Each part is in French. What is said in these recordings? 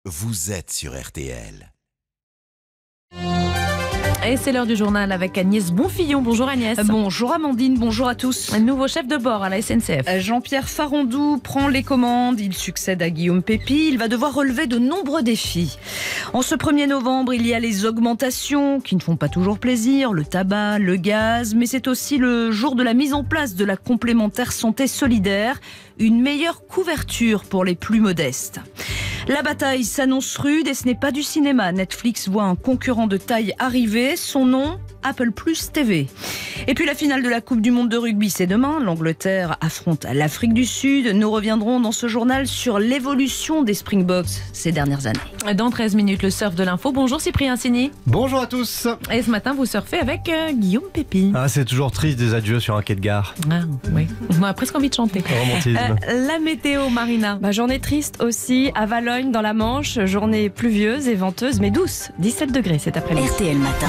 vous êtes sur RTL. Et c'est l'heure du journal avec Agnès Bonfillon. Bonjour Agnès. Bonjour Amandine, bonjour à tous. Un nouveau chef de bord à la SNCF. Jean-Pierre Farandou prend les commandes, il succède à Guillaume Pépi, il va devoir relever de nombreux défis. En ce 1er novembre, il y a les augmentations qui ne font pas toujours plaisir, le tabac, le gaz, mais c'est aussi le jour de la mise en place de la complémentaire santé solidaire, une meilleure couverture pour les plus modestes. La bataille s'annonce rude et ce n'est pas du cinéma. Netflix voit un concurrent de taille arriver. Son nom, Apple Plus TV. Et puis la finale de la Coupe du Monde de rugby, c'est demain. L'Angleterre affronte l'Afrique du Sud. Nous reviendrons dans ce journal sur l'évolution des Springboks ces dernières années. Dans 13 minutes, le surf de l'info. Bonjour Cyprien Signy. Bonjour à tous. Et ce matin, vous surfez avec Guillaume Pépi. C'est toujours triste des adieux sur un quai de gare. Oui, on a presque envie de chanter. Romantisme. La météo, Marina. Journée triste aussi à Valognes dans la Manche. Journée pluvieuse et venteuse mais douce. 17 degrés cet après-midi. RTL Matin.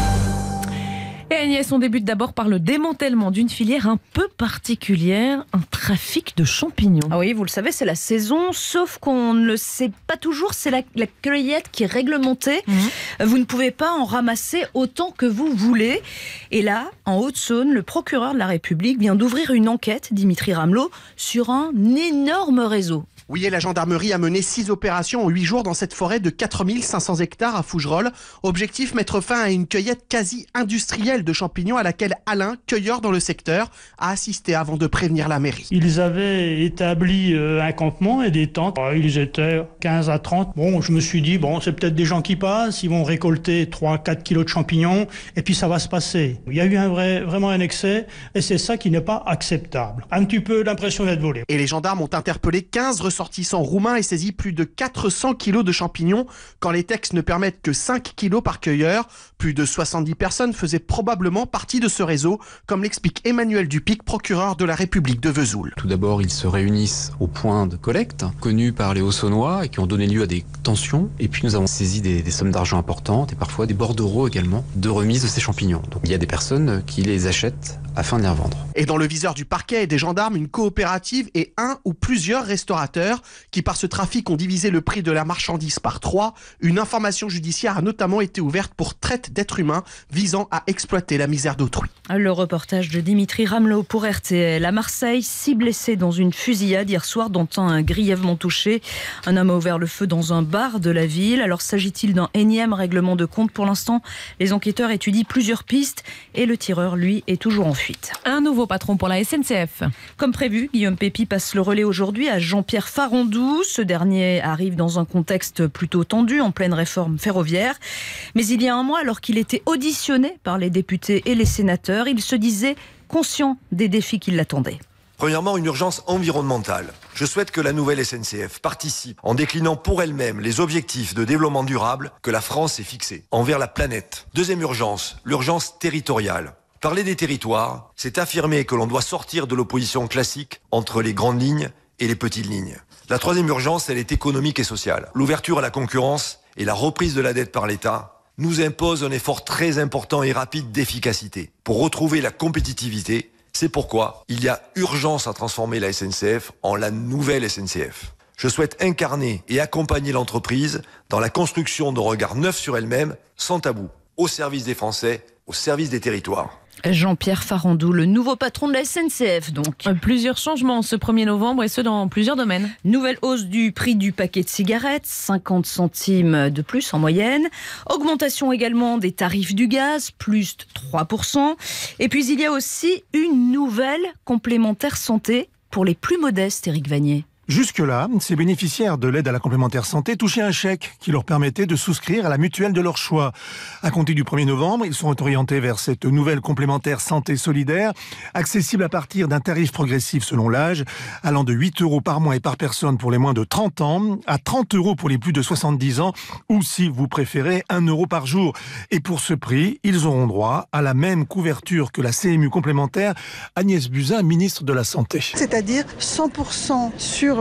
Et Agnès, on débute d'abord par le démantèlement d'une filière un peu particulière, un trafic de champignons. Ah oui, vous le savez, c'est la saison, sauf qu'on ne le sait pas toujours, c'est la cueillette qui est réglementée. Vous ne pouvez pas en ramasser autant que vous voulez. Et là, en Haute-Saône, le procureur de la République vient d'ouvrir une enquête, Dimitri Ramelot, sur un énorme réseau. Oui, et la gendarmerie a mené 6 opérations en 8 jours dans cette forêt de 4500 hectares à Fougerolles. Objectif, mettre fin à une cueillette quasi industrielle de champignons à laquelle Alain, cueilleur dans le secteur, a assisté avant de prévenir la mairie. Ils avaient établi un campement et des tentes. Ils étaient 15 à 30. Je me suis dit, c'est peut-être des gens qui passent, ils vont récolter 3-4 kilos de champignons et puis ça va se passer. Il y a eu vraiment un excès et c'est ça qui n'est pas acceptable. Un petit peu l'impression d'être volé. Et les gendarmes ont interpellé 15 ressortissants roumains et saisi plus de 400 kilos de champignons quand les textes ne permettent que 5 kilos par cueilleur. Plus de 70 personnes faisaient probablement partie de ce réseau, comme l'explique Emmanuel Dupic, procureur de la République de Vesoul. Tout d'abord, ils se réunissent au point de collecte, connus par les Hauts-Saônois et qui ont donné lieu à des tensions. Et puis nous avons saisi des sommes d'argent importantes et parfois des bordereaux également de remise de ces champignons. Donc il y a des personnes qui les achètent afin de les revendre. Et dans le viseur du parquet et des gendarmes, une coopérative et un ou plusieurs restaurateurs qui par ce trafic ont divisé le prix de la marchandise par 3. Une information judiciaire a notamment été ouverte pour traite d'êtres humains visant à exploiter la misère d'autrui. Le reportage de Dimitri Ramelot pour RTL. À Marseille, 6 blessés dans une fusillade hier soir, dont un grièvement touché. Un homme a ouvert le feu dans un bar de la ville. Alors s'agit-il d'un énième règlement de compte? Pour l'instant, les enquêteurs étudient plusieurs pistes et le tireur, lui, est toujours en fuite. Un nouveau patron pour la SNCF. Comme prévu, Guillaume Pépi passe le relais aujourd'hui à Jean-Pierre Farandou. Ce dernier arrive dans un contexte plutôt tendu, en pleine réforme ferroviaire. Mais il y a un mois, alors qu'il était auditionné par les députés et les sénateurs, il se disait conscient des défis qui l'attendaient. Premièrement, une urgence environnementale. Je souhaite que la nouvelle SNCF participe en déclinant pour elle-même les objectifs de développement durable que la France s'est fixés envers la planète. Deuxième urgence, l'urgence territoriale. Parler des territoires, c'est affirmer que l'on doit sortir de l'opposition classique entre les grandes lignes et les petites lignes. La troisième urgence, elle est économique et sociale. L'ouverture à la concurrence et la reprise de la dette par l'État nous imposent un effort très important et rapide d'efficacité pour retrouver la compétitivité. C'est pourquoi il y a urgence à transformer la SNCF en la nouvelle SNCF. Je souhaite incarner et accompagner l'entreprise dans la construction de regards neufs sur elle-même, sans tabou, au service des Français, au service des territoires. Jean-Pierre Farandou, le nouveau patron de la SNCF donc. Plusieurs changements ce 1er novembre et ce dans plusieurs domaines. Nouvelle hausse du prix du paquet de cigarettes, 50 centimes de plus en moyenne. Augmentation également des tarifs du gaz, plus 3%. Et puis il y a aussi une nouvelle complémentaire santé pour les plus modestes, Éric Vanier. Jusque-là, ces bénéficiaires de l'aide à la complémentaire santé touchaient un chèque qui leur permettait de souscrire à la mutuelle de leur choix. À compter du 1er novembre, ils seront orientés vers cette nouvelle complémentaire santé solidaire, accessible à partir d'un tarif progressif selon l'âge, allant de 8 € par mois et par personne pour les moins de 30 ans, à 30 € pour les plus de 70 ans, ou si vous préférez, 1 € par jour. Et pour ce prix, ils auront droit à la même couverture que la CMU complémentaire. Agnès Buzyn, ministre de la Santé. C'est-à-dire 100% sur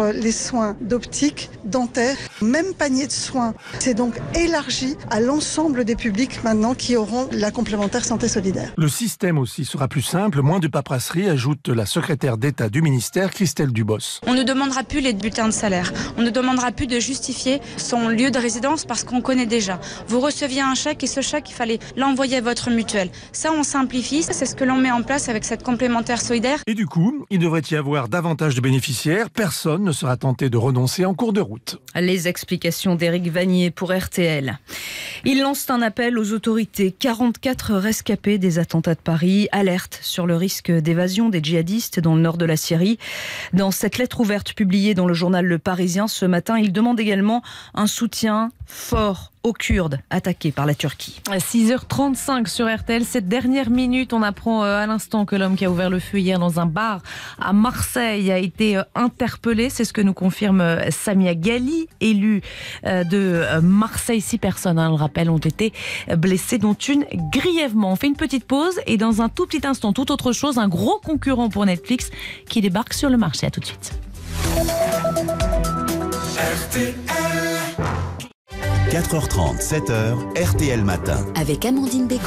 sur les soins d'optique, dentaire, même panier de soins. C'est donc élargi à l'ensemble des publics maintenant qui auront la complémentaire santé solidaire. Le système aussi sera plus simple, moins de paperasserie, ajoute la secrétaire d'État du ministère, Christelle Dubos. On ne demandera plus les bulletins de salaire. On ne demandera plus de justifier son lieu de résidence parce qu'on connaît déjà. Vous receviez un chèque et ce chèque, il fallait l'envoyer à votre mutuelle. Ça, on simplifie. C'est ce que l'on met en place avec cette complémentaire solidaire. Et du coup, il devrait y avoir davantage de bénéficiaires. Personne ne sera tenté de renoncer en cours de route. Les explications d'Éric Vanier pour RTL. Il lance un appel aux autorités. 44 rescapés des attentats de Paris alertent sur le risque d'évasion des djihadistes dans le nord de la Syrie. Dans cette lettre ouverte publiée dans le journal Le Parisien ce matin, il demande également un soutien fort aux Kurdes attaqués par la Turquie. 6h35 sur RTL. Cette dernière minute, on apprend à l'instant que l'homme qui a ouvert le feu hier dans un bar à Marseille a été interpellé. C'est ce que nous confirme Samia Ghali, élue de Marseille. 6 personnes, le rappel, ont été blessées, dont une grièvement. On fait une petite pause et dans un tout petit instant, tout autre chose, un gros concurrent pour Netflix qui débarque sur le marché. À tout de suite. RTL. 4h30, 7h, RTL Matin. Avec Amandine Bégaud.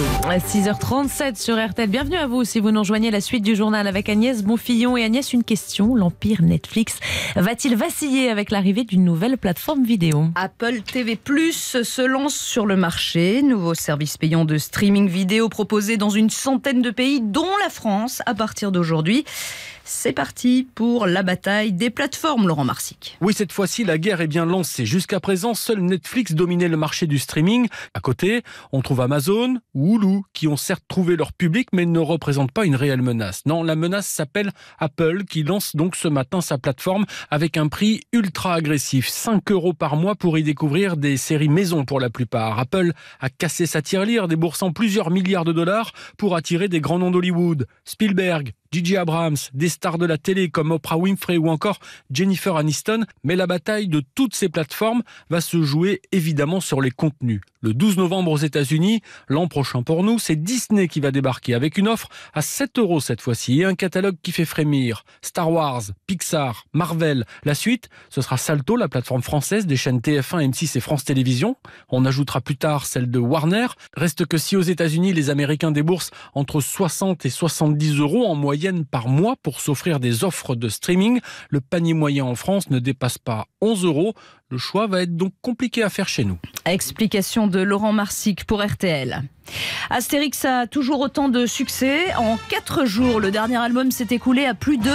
6h37 sur RTL. Bienvenue à vous si vous nous rejoignez, la suite du journal avec Agnès Bonfillon. Et Agnès, une question. L'empire Netflix va-t-il vaciller avec l'arrivée d'une nouvelle plateforme vidéo ? Apple TV+ se lance sur le marché. Nouveau service payant de streaming vidéo proposé dans une centaine de pays, dont la France, à partir d'aujourd'hui. C'est parti pour la bataille des plateformes, Laurent Marsic. Oui, cette fois-ci, la guerre est bien lancée. Jusqu'à présent, seul Netflix dominait le marché du streaming. À côté, on trouve Amazon ou Hulu, qui ont certes trouvé leur public, mais ne représentent pas une réelle menace. Non, la menace s'appelle Apple, qui lance donc ce matin sa plateforme avec un prix ultra agressif. 5 € par mois pour y découvrir des séries maison pour la plupart. Apple a cassé sa tirelire, déboursant plusieurs milliards de dollars pour attirer des grands noms d'Hollywood. Spielberg, J.J. Abrams, des stars de la télé comme Oprah Winfrey ou encore Jennifer Aniston. Mais la bataille de toutes ces plateformes va se jouer évidemment sur les contenus. Le 12 novembre aux États-Unis, l'an prochain pour nous, c'est Disney qui va débarquer avec une offre à 7 € cette fois-ci et un catalogue qui fait frémir. Star Wars, Pixar, Marvel. La suite, ce sera Salto, la plateforme française des chaînes TF1, M6 et France Télévisions. On ajoutera plus tard celle de Warner. Reste que si aux États-Unis, les Américains déboursent entre 60 et 70 € en moyenne par mois pour s'offrir des offres de streaming, le panier moyen en France ne dépasse pas 11 €. Le choix va être donc compliqué à faire chez nous. Explication de Laurent Marsic pour RTL. Astérix a toujours autant de succès. En 4 jours, le dernier album s'est écoulé à plus de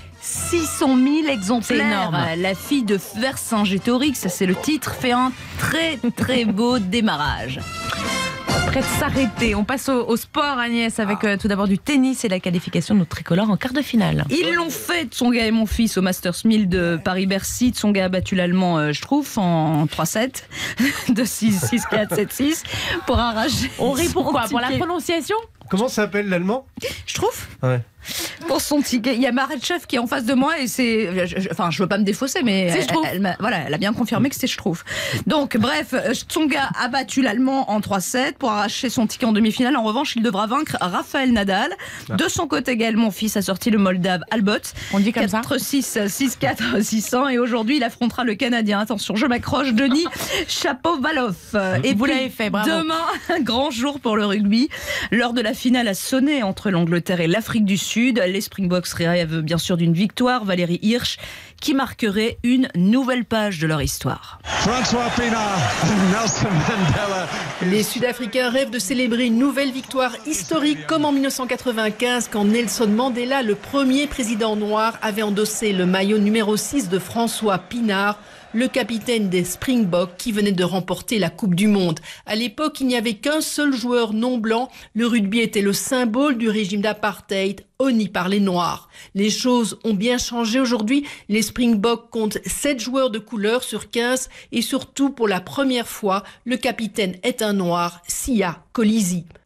600 000 exemplaires. C'est énorme. La fille de Vercingétorix, c'est le titre, fait un très très beau démarrage. Prêt de s'arrêter. On passe au sport, Agnès, avec tout d'abord du tennis et la qualification de nos tricolores en quart de finale. Ils l'ont fait, Tsonga et mon fils, au Masters 1000 de Paris-Bercy. Tsonga a battu l'Allemand Struff en 3-7, de 6-4, 7-6, pour arracher. On rit pourquoi ? Pour la prononciation ? Comment s'appelle l'allemand ? Struff ? Ouais. Pour son ticket. Il y a Maretchef qui est en face de moi et c'est... Enfin, je veux pas me défausser, mais elle a bien confirmé que c'est Struff. Donc, bref, Tsonga a battu l'Allemand en 3-7 pour arracher son ticket en demi-finale. En revanche, il devra vaincre Raphaël Nadal. De son côté, Gaël Monfils a sorti le Moldave Albot. On dit comme 4-6, 6-4, 600. Et aujourd'hui, il affrontera le Canadien. Attention, je m'accroche, Denis Shapovalov. Et vous puis, l'avez fait, bravo. Demain, un grand jour pour le rugby. Lors de la finale à sonner entre l'Angleterre et l'Afrique du Sud, les Springboks rêvent bien sûr d'une victoire. Valérie Hirsch qui marquerait une nouvelle page de leur histoire. François Pienaar, Nelson Mandela. Les Sud-Africains rêvent de célébrer une nouvelle victoire historique comme en 1995 quand Nelson Mandela, le premier président noir, avait endossé le maillot numéro 6 de François Pienaar, le capitaine des Springboks qui venait de remporter la Coupe du Monde. À l'époque, il n'y avait qu'un seul joueur non blanc. Le rugby était le symbole du régime d'apartheid honni par les Noirs. Les choses ont bien changé aujourd'hui. Les Springboks comptent 7 joueurs de couleur sur 15 et surtout pour la première fois, le capitaine est un Noir, Siya Kolisi.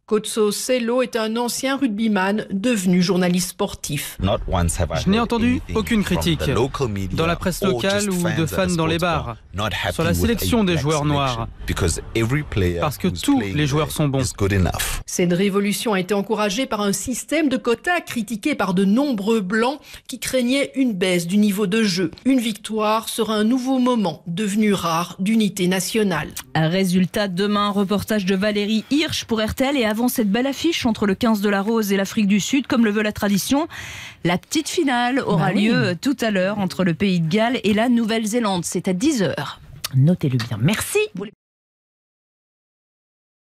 Kotso Sello est un ancien rugbyman devenu journaliste sportif. Je n'ai entendu aucune critique dans la presse locale ou de fans dans les bars sur la sélection des joueurs noirs, parce que tous les joueurs sont bons. Cette révolution a été encouragée par un système de quotas critiqué par de nombreux blancs qui craignaient une baisse du niveau de jeu. Une victoire sera un nouveau moment devenu rare d'unité nationale. Un résultat demain, reportage de Valérie Hirsch pour RTL. Et avant cette belle affiche entre le 15 de la Rose et l'Afrique du Sud, comme le veut la tradition, la petite finale aura lieu tout à l'heure entre le Pays de Galles et la Nouvelle-Zélande. C'est à 10h. Notez-le bien. Merci.